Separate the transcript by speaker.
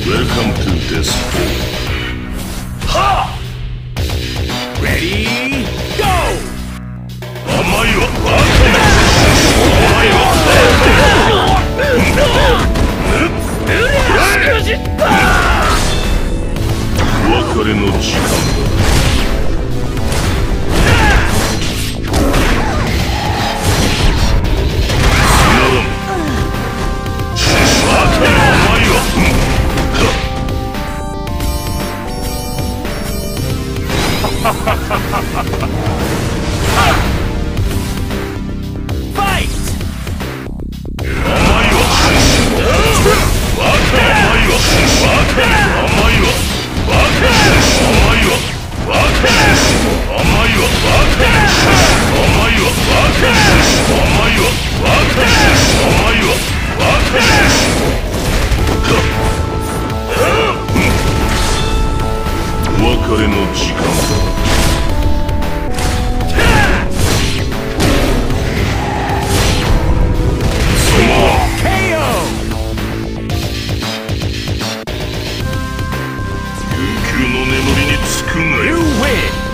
Speaker 1: Welcome to this hall. Ha!
Speaker 2: Ready, go!
Speaker 1: 甘いわバカめ甘いわお別れの時間だ。お別れの時間だ。悠久の眠りにつくがよ。